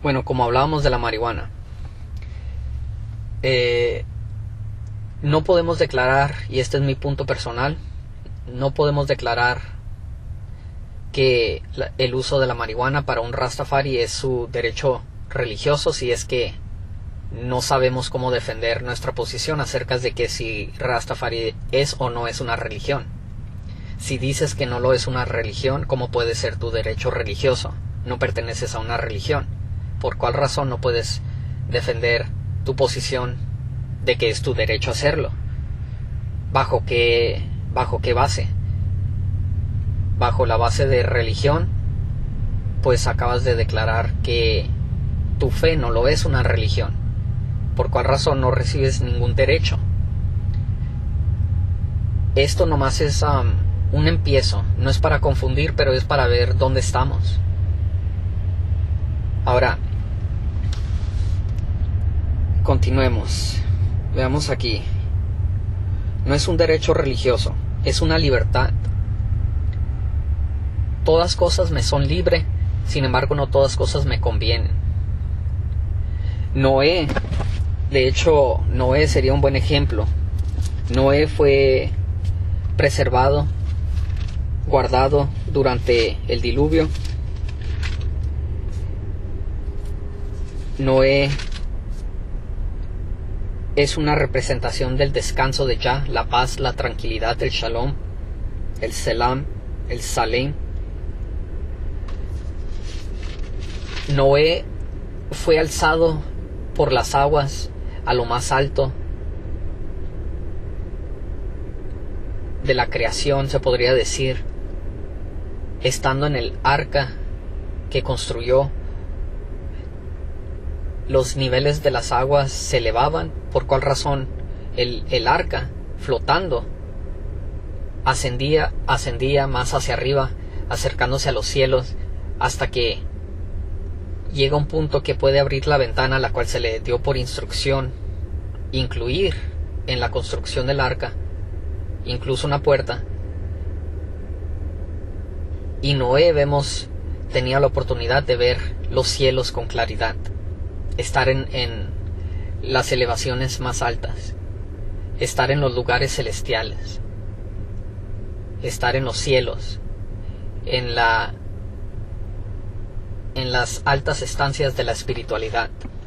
Bueno, como hablábamos de la marihuana, no podemos declarar, y este es mi punto personal, no podemos declarar que el uso de la marihuana para un Rastafari es su derecho religioso si es que no sabemos cómo defender nuestra posición acerca de que si Rastafari es o no es una religión. Si dices que no lo es una religión, ¿cómo puede ser tu derecho religioso? No perteneces a una religión. ¿Por cuál razón no puedes defender tu posición de que es tu derecho hacerlo? ¿Bajo qué base? Bajo la base de religión, pues acabas de declarar que tu fe no lo es una religión. ¿Por cuál razón no recibes ningún derecho? Esto nomás es un empiezo, no es para confundir, pero es para ver dónde estamos. Ahora, continuemos. Veamos aquí. No es un derecho religioso, es una libertad. Todas cosas me son libre, sin embargo no todas cosas me convienen. Noé, de hecho, Noé sería un buen ejemplo. Noé fue preservado, guardado durante el diluvio. Noé es una representación del descanso de Yah, la paz, la tranquilidad, el Shalom, el Selam, el Salem. Noé fue alzado por las aguas a lo más alto de la creación, se podría decir, estando en el arca que construyó. Los niveles de las aguas se elevaban. ¿Por cuál razón? El arca, flotando, ascendía más hacia arriba, acercándose a los cielos, hasta que llega un punto que puede abrir la ventana, la cual se le dio por instrucción incluir en la construcción del arca, incluso una puerta. Y Noé, tenía la oportunidad de ver los cielos con claridad, estar en las elevaciones más altas, estar en los lugares celestiales, estar en los cielos, en las altas estancias de la espiritualidad.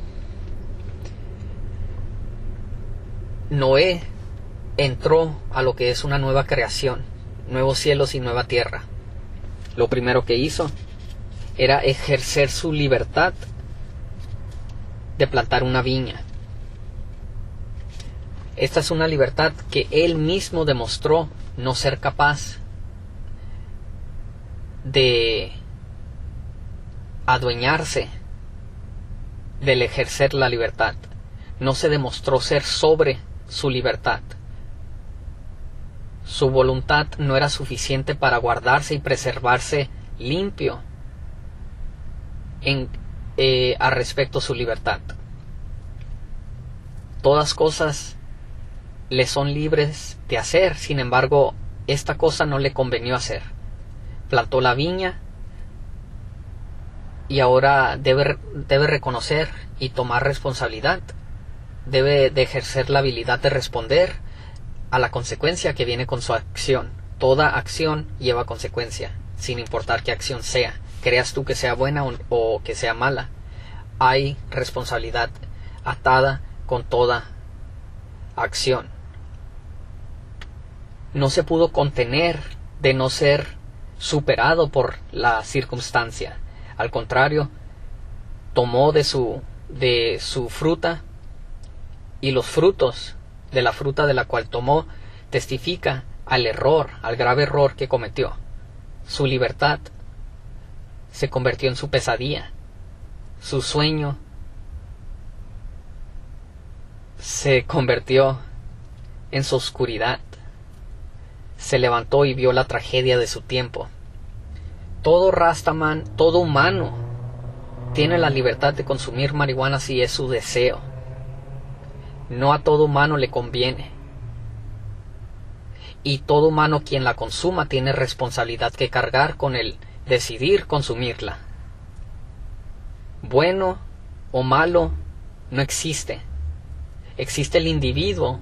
Noé entró a lo que es una nueva creación, nuevos cielos y nueva tierra. Lo primero que hizo era ejercer su libertad de plantar una viña. Esta es una libertad que él mismo demostró no ser capaz de adueñarse del ejercer la libertad. No se demostró ser sobre su libertad. Su voluntad no era suficiente para guardarse y preservarse limpio a respecto a su libertad. Todas cosas le son libres de hacer, sin embargo, esta cosa no le convenió hacer. Plantó la viña y ahora debe reconocer y tomar responsabilidad. Debe de ejercer la habilidad de responder a la consecuencia que viene con su acción. Toda acción lleva consecuencia, sin importar qué acción sea. Creas tú que sea buena o que sea mala. Hay responsabilidad atada con toda acción. No se pudo contener de no ser superado por la circunstancia. Al contrario, tomó de su fruta, y los frutos de la fruta de la cual tomó testifica al grave error que cometió. Su libertad se convirtió en su pesadilla. Su sueño se convirtió en su oscuridad. Se levantó y vio la tragedia de su tiempo. Todo Rastaman, todo humano, tiene la libertad de consumir marihuana si es su deseo. No a todo humano le conviene. Y todo humano quien la consuma tiene responsabilidad que cargar con el decidir consumirla. bueno o malo no existe. Existe el individuo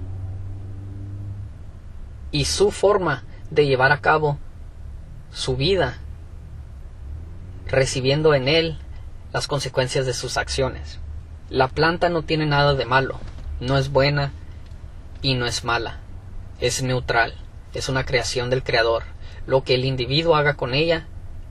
y su forma de llevar a cabo su vida, recibiendo en él las consecuencias de sus acciones. La planta no tiene nada de malo, no es buena y no es mala, es neutral, es una creación del Creador. Lo que el individuo haga con ella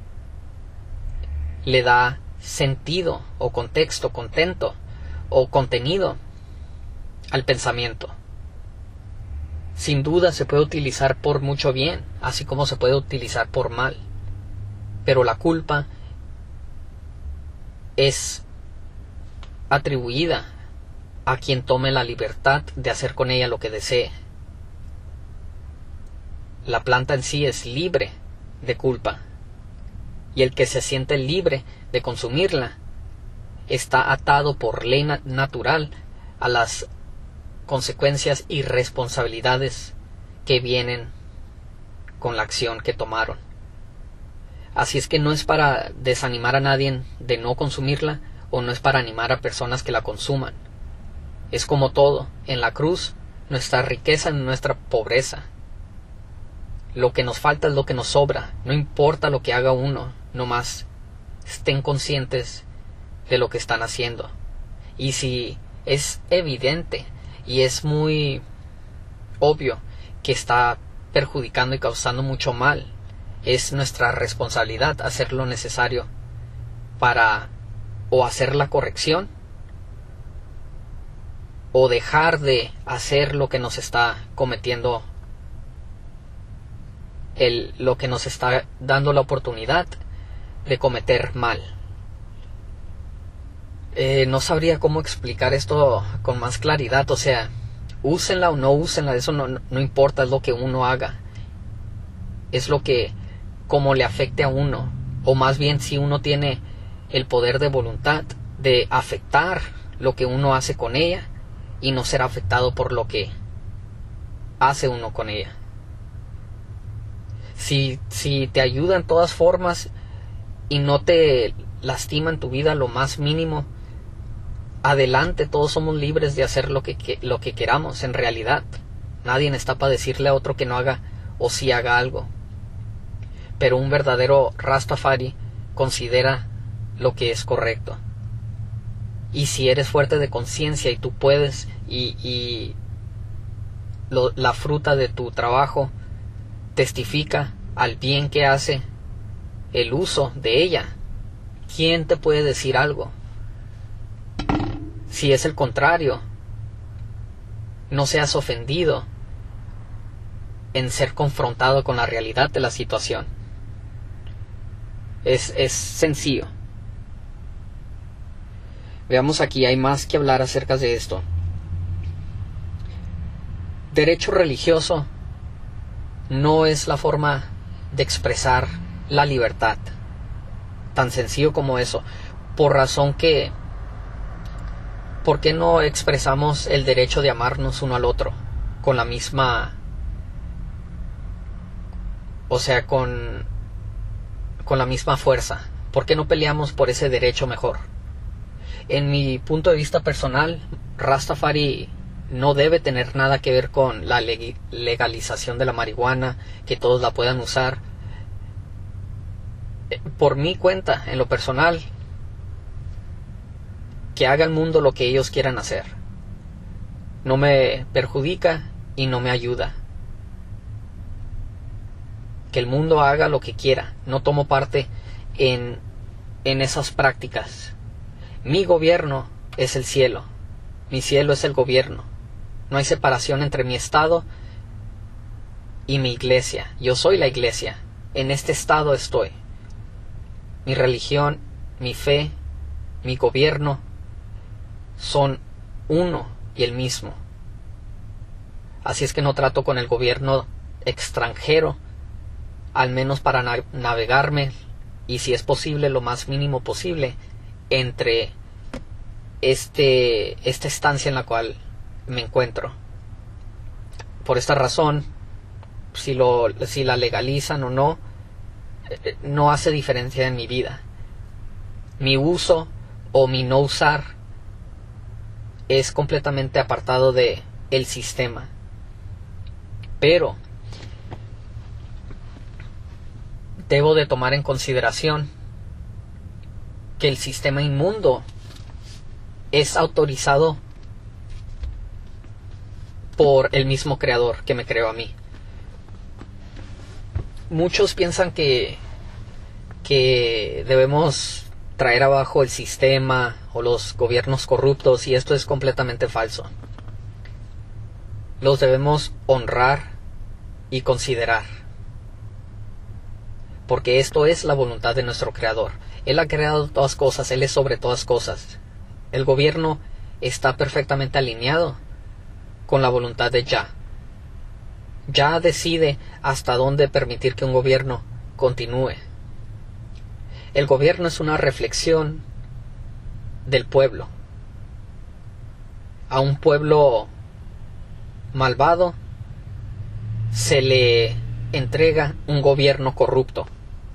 le da sentido o contexto, contento o contenido al pensamiento. Sin duda se puede utilizar por mucho bien, así como se puede utilizar por mal, pero la culpa es atribuida a quien tome la libertad de hacer con ella lo que desee. La planta en sí es libre de culpa, y el que se siente libre de consumirla está atado por ley natural a las consecuencias y responsabilidades que vienen con la acción que tomaron. Así es que no es para desanimar a nadie de no consumirla, o no es para animar a personas que la consuman. Es como todo, en la cruz, nuestra riqueza y nuestra pobreza. Lo que nos falta es lo que nos sobra, no importa lo que haga uno, nomás estén conscientes de lo que están haciendo. Y si es evidente y es muy obvio que está perjudicando y causando mucho mal, es nuestra responsabilidad hacer lo necesario para o hacer la corrección o dejar de hacer lo que nos está cometiendo, lo que nos está dando la oportunidad de cometer mal. No sabría cómo explicar esto con más claridad. O sea, úsenla o no úsenla, eso no importa, es lo que uno haga, es lo que como le afecte a uno, o más bien si uno tiene el poder de voluntad de afectar lo que uno hace con ella y no ser afectado por lo que hace uno con ella. Si te ayuda en todas formas y no te lastima en tu vida lo más mínimo, adelante, todos somos libres de hacer lo que queramos. En realidad nadie está para decirle a otro que no haga o si haga algo, pero un verdadero Rastafari considera lo que es correcto. Y si eres fuerte de conciencia y tú puedes, la fruta de tu trabajo testifica al bien que hace el uso de ella, ¿quién te puede decir algo? Si es el contrario, no seas ofendido en ser confrontado con la realidad de la situación. Es sencillo. Veamos aquí, hay más que hablar acerca de esto. Derecho religioso no es la forma de expresar la libertad. Tan sencillo como eso. Por razón que, ¿por qué no expresamos el derecho de amarnos uno al otro con la misma, o sea, con la misma fuerza? ¿Por qué no peleamos por ese derecho mejor? En mi punto de vista personal, Rastafari no debe tener nada que ver con la legalización de la marihuana, que todos la puedan usar. Por mi cuenta, en lo personal, que haga el mundo lo que ellos quieran hacer. No me perjudica y no me ayuda. Que el mundo haga lo que quiera. No tomo parte en esas prácticas. Mi gobierno es el cielo. Mi cielo es el gobierno. No hay separación entre mi estado y mi iglesia. Yo soy la iglesia. En este estado estoy. Mi religión, mi fe, mi gobierno son uno y el mismo. Así es que no trato con el gobierno extranjero, al menos para navegarme, y si es posible, lo más mínimo posible, entre esta estancia en la cual me encuentro. Por esta razón, si la legalizan o no, no hace diferencia en mi vida. Mi uso o mi no usar es completamente apartado de el sistema. Pero debo de tomar en consideración que el sistema inmundo es autorizado por el mismo creador que me creó a mí. Muchos piensan que debemos traer abajo el sistema o los gobiernos corruptos, y esto es completamente falso. Los debemos honrar y considerar, porque esto es la voluntad de nuestro creador. Él ha creado todas cosas, Él es sobre todas cosas. El gobierno está perfectamente alineado con la voluntad de Yah. Yah decide hasta dónde permitir que un gobierno continúe. El gobierno es una reflexión del pueblo. A un pueblo malvado se le entrega un gobierno corrupto.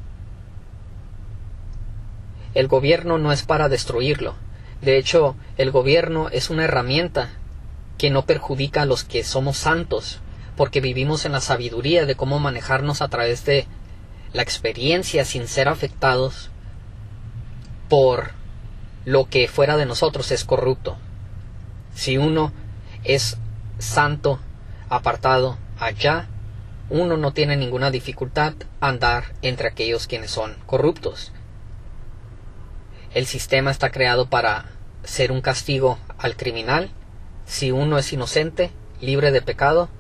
El gobierno no es para destruirlo. De hecho, el gobierno es una herramienta que no perjudica a los que somos santos, porque vivimos en la sabiduría de cómo manejarnos a través de la experiencia sin ser afectados por lo que fuera de nosotros es corrupto. Si uno es santo, apartado allá, uno no tiene ninguna dificultad a andar entre aquellos quienes son corruptos. El sistema está creado para ser un castigo al criminal. Si uno es inocente, libre de pecado,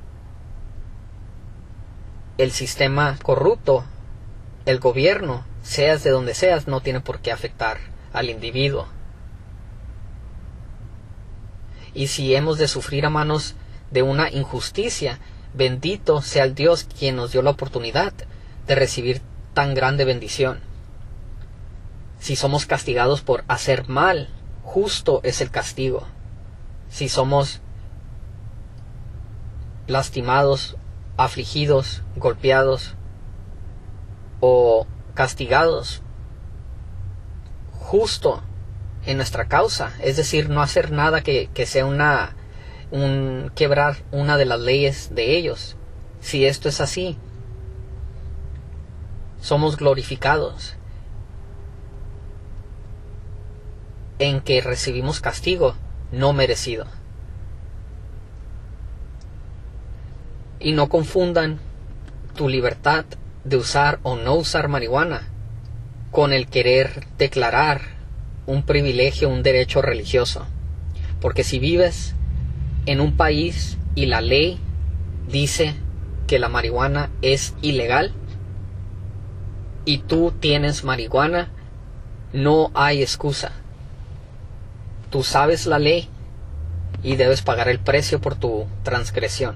el sistema corrupto, el gobierno, seas de donde seas, no tiene por qué afectar al individuo. Y si hemos de sufrir a manos de una injusticia, bendito sea el Dios quien nos dio la oportunidad de recibir tan grande bendición. Si somos castigados por hacer mal, justo es el castigo. Si somos lastimados, afligidos, golpeados o castigados justo en nuestra causa, es decir, no hacer nada que sea un quebrar una de las leyes de ellos. Si esto es así, somos glorificados en que recibimos castigo no merecido. Y no confundan tu libertad de usar o no usar marihuana con el querer declarar un privilegio, un derecho religioso. Porque si vives en un país y la ley dice que la marihuana es ilegal y tú tienes marihuana, no hay excusa. Tú sabes la ley y debes pagar el precio por tu transgresión.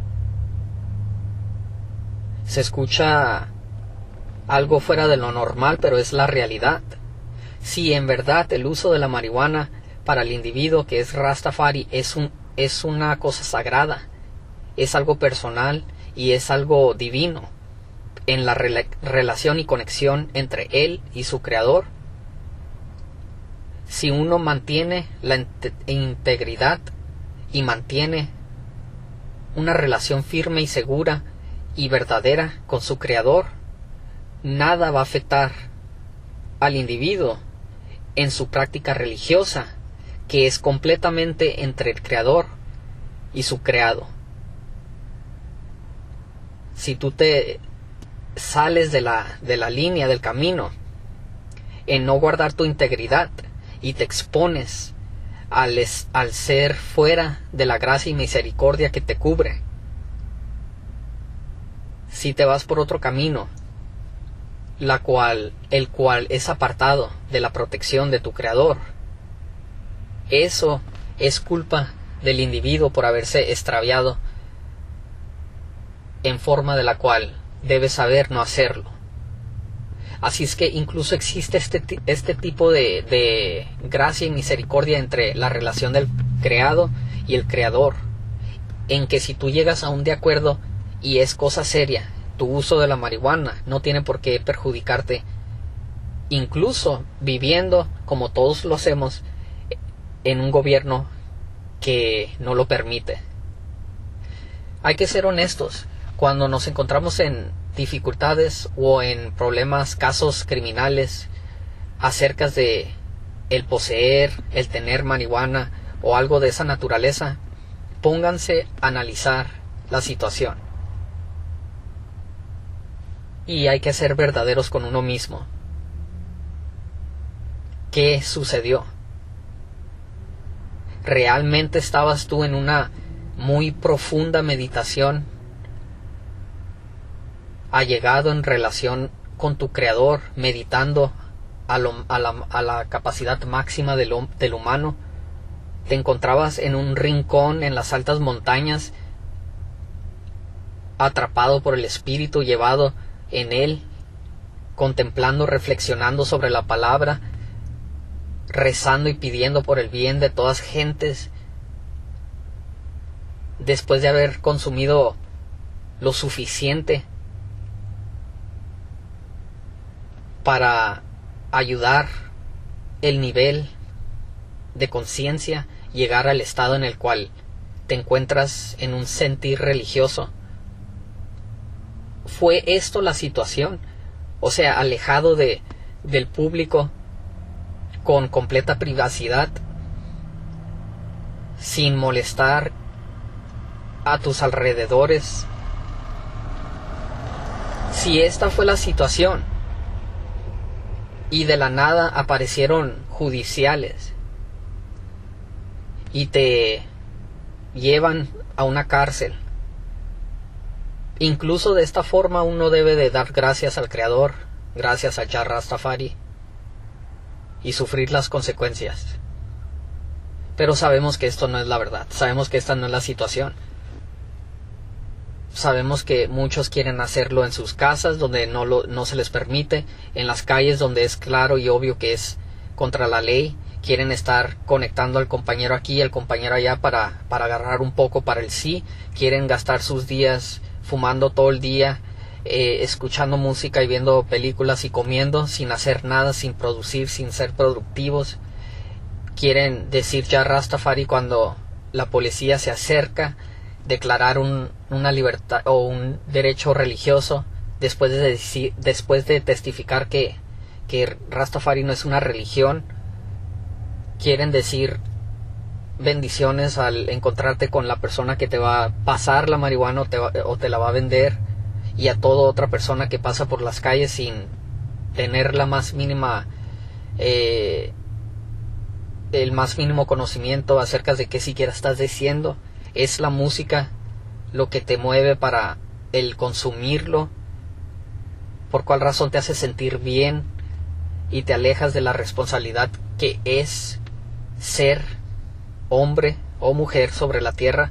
Se escucha algo fuera de lo normal, pero es la realidad. Si en verdad el uso de la marihuana para el individuo que es Rastafari es una cosa sagrada, es algo personal y es algo divino en la relación y conexión entre él y su creador, si uno mantiene la integridad y mantiene una relación firme y segura y verdadera con su creador, nada va a afectar al individuo en su práctica religiosa, que es completamente entre el creador y su creado. Si tú te sales de la línea del camino en no guardar tu integridad y te expones al ser fuera de la gracia y misericordia que te cubre, si te vas por otro camino, el cual es apartado de la protección de tu creador, eso es culpa del individuo por haberse extraviado en forma de la cual debe saber no hacerlo. Así es que incluso existe este tipo de gracia y misericordia entre la relación del creado y el creador, en que si tú llegas a un de acuerdo y es cosa seria, tu uso de la marihuana no tiene por qué perjudicarte incluso viviendo como todos lo hacemos en un gobierno que no lo permite. Hay que ser honestos. Cuando nos encontramos en dificultades o en problemas, casos criminales acerca de el poseer, el tener marihuana o algo de esa naturaleza, pónganse a analizar la situación. Y hay que ser verdaderos con uno mismo. ¿Qué sucedió? ¿Realmente estabas tú en una muy profunda meditación, allegado en relación con tu Creador, meditando a la capacidad máxima del humano? ¿Te encontrabas en un rincón en las altas montañas, atrapado por el Espíritu, llevado en él, contemplando, reflexionando sobre la palabra, rezando y pidiendo por el bien de todas gentes, después de haber consumido lo suficiente para ayudar el nivel de conciencia, llegar al estado en el cual te encuentras en un sentir religioso? ¿Fue esto la situación? O sea, alejado del público, con completa privacidad, sin molestar a tus alrededores. Si esta fue la situación y de la nada aparecieron judiciales y te llevan a una cárcel, incluso de esta forma uno debe de dar gracias al Creador, gracias a Jah Rastafari, y sufrir las consecuencias. Pero sabemos que esto no es la verdad, sabemos que esta no es la situación. Sabemos que muchos quieren hacerlo en sus casas, donde no se les permite, en las calles donde es claro y obvio que es contra la ley. Quieren estar conectando al compañero aquí y al compañero allá para agarrar un poco para el sí. Quieren gastar sus días fumando todo el día, escuchando música y viendo películas y comiendo sin hacer nada, sin producir, sin ser productivos. Quieren decir ya Rastafari cuando la policía se acerca, declarar una libertad o un derecho religioso después de testificar que Rastafari no es una religión. Quieren decir bendiciones al encontrarte con la persona que te va a pasar la marihuana o te la va a vender, y a toda otra persona que pasa por las calles sin tener la más mínima el más mínimo conocimiento acerca de qué siquiera estás diciendo. Es la música lo que te mueve para el consumirlo, por cuál razón te hace sentir bien y te alejas de la responsabilidad que es ser hombre o mujer sobre la tierra.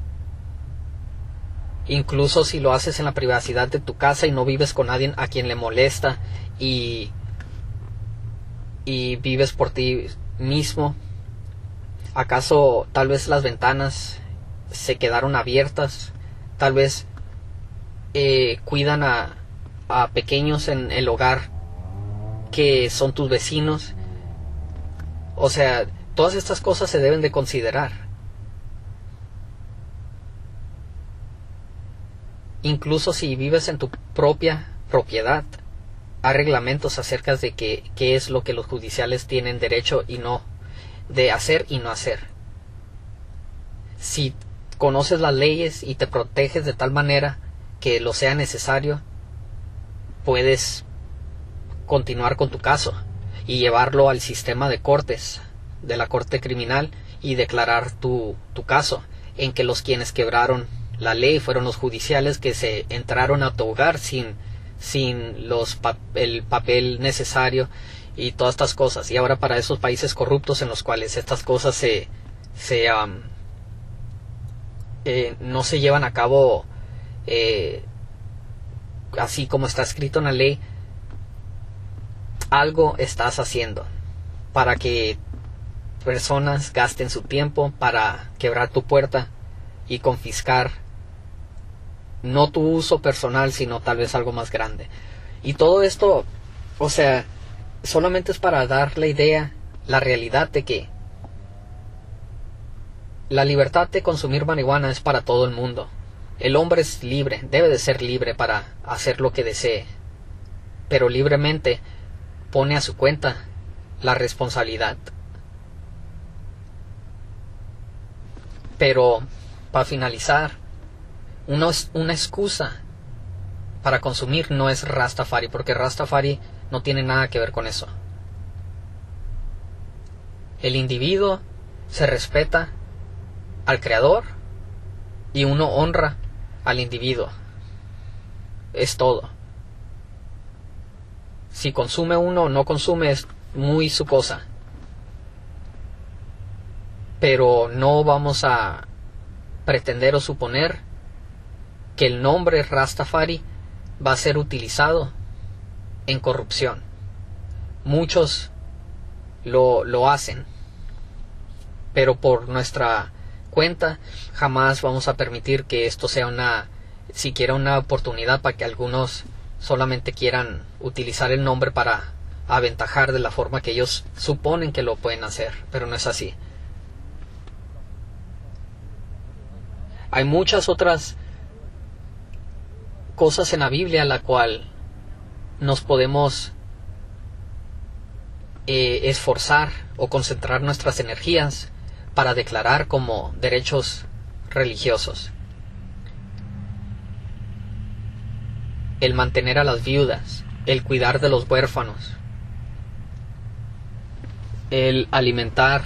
Incluso si lo haces en la privacidad de tu casa y no vives con nadie a quien le molesta y vives por ti mismo, ¿acaso tal vez las ventanas se quedaron abiertas? Tal vez cuidan a pequeños en el hogar que son tus vecinos. O sea, todas estas cosas se deben de considerar. Incluso si vives en tu propia propiedad, hay reglamentos acerca de qué es lo que los judiciales tienen derecho y no de hacer y no hacer. Si conoces las leyes y te proteges de tal manera que lo sea necesario, puedes continuar con tu caso y llevarlo al sistema de cortes, de la corte criminal, y declarar tu caso, en que los quienes quebraron la ley fueron los judiciales que se entraron a tu hogar sin el papel necesario y todas estas cosas. Y ahora para esos países corruptos en los cuales estas cosas no se llevan a cabo así como está escrito en la ley, algo estás haciendo para que personas gasten su tiempo para quebrar tu puerta y confiscar no tu uso personal, sino tal vez algo más grande. Y todo esto, o sea, solamente es para dar la idea, la realidad de que la libertad de consumir marihuana es para todo el mundo. El hombre es libre, debe de ser libre para hacer lo que desee, pero libremente pone a su cuenta la responsabilidad. Pero, para finalizar, una excusa para consumir no es Rastafari, porque Rastafari no tiene nada que ver con eso. El individuo se respeta al creador y uno honra al individuo. Es todo. Si consume uno o no consume es muy su cosa. Pero no vamos a pretender o suponer que el nombre Rastafari va a ser utilizado en corrupción. Muchos lo hacen, pero por nuestra cuenta jamás vamos a permitir que esto sea siquiera una oportunidad para que algunos solamente quieran utilizar el nombre para aventajar de la forma que ellos suponen que lo pueden hacer, pero no es así. Hay muchas otras cosas en la Biblia a la cual nos podemos esforzar o concentrar nuestras energías para declarar como derechos religiosos. El mantener a las viudas, el cuidar de los huérfanos, el alimentar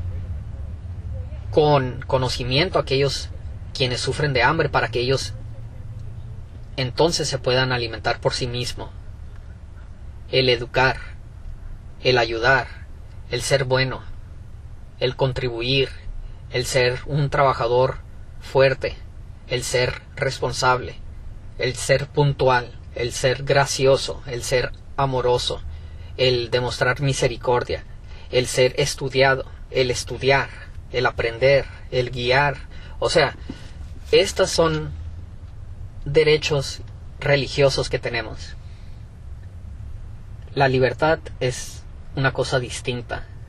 con conocimiento a aquellos quienes sufren de hambre para que ellos entonces se puedan alimentar por sí mismos, el educar, el ayudar, el ser bueno, el contribuir, el ser un trabajador fuerte, el ser responsable, el ser puntual, el ser gracioso, el ser amoroso, el demostrar misericordia, el ser estudiado, el estudiar, el aprender, el guiar. O sea, estos son derechos religiosos que tenemos. La libertad es una cosa distinta.